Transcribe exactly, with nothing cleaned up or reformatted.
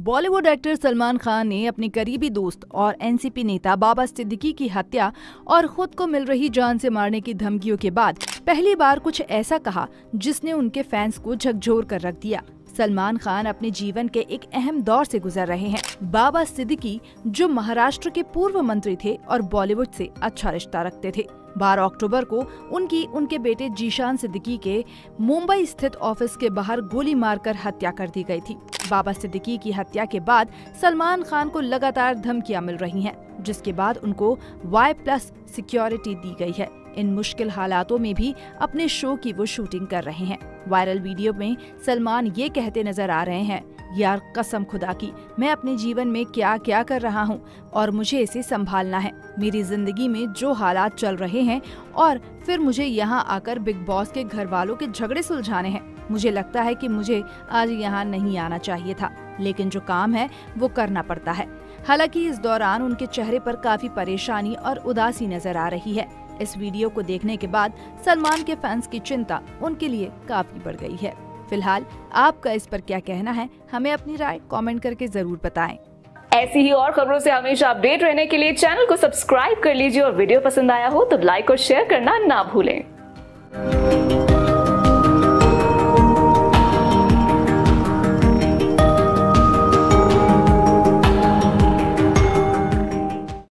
Bollywood actor Salman Khan ने अपने करीबी दोस्त और एनसीपी नेता बाबा सिद्दीकी की हत्या और खुद को मिल रही जान से मारने की धमकियों के बाद पहली बार कुछ ऐसा कहा जिसने उनके फैंस को झकझोर कर रख दिया। सलमान खान अपने जीवन के एक अहम दौर से गुजर रहे हैं। बाबा सिद्दीकी, जो महाराष्ट्र के पूर्व मंत्री थे और बॉलीवुड से अच्छा रिश्ता रखते थे, बारह अक्टूबर को उनकी उनके बेटे जीशान सिद्दीकी के मुंबई स्थित ऑफिस के बाहर गोली मारकर हत्या कर दी गई थी। बाबा सिद्दीकी की हत्या के बाद सलमान खान को लगातार धमकियां मिल रही हैं, जिसके बाद उनको वाई प्लस सिक्योरिटी दी गई है। इन मुश्किल हालातों में भी अपने शो की वो शूटिंग कर रहे हैं। वायरल वीडियो में सलमान ये कहते नजर आ रहे हैं, यार कसम खुदा की, मैं अपने जीवन में क्या क्या कर रहा हूँ और मुझे इसे संभालना है। मेरी जिंदगी में जो हालात चल रहे हैं और फिर मुझे यहाँ आकर बिग बॉस के घर वालों के झगड़े सुलझाने हैं। मुझे लगता है कि मुझे आज यहाँ नहीं आना चाहिए था, लेकिन जो काम है वो करना पड़ता है। हालांकि इस दौरान उनके चेहरे पर काफी परेशानी और उदासी नजर आ रही है। इस वीडियो को देखने के बाद सलमान के फैंस की चिंता उनके लिए काफी बढ़ गई है। फिलहाल आपका इस पर क्या कहना है, हमें अपनी राय कमेंट करके जरूर बताएं। ऐसी ही और खबरों से हमेशा अपडेट रहने के लिए चैनल को सब्सक्राइब कर लीजिए और वीडियो पसंद आया हो तो लाइक और शेयर करना ना भूलें।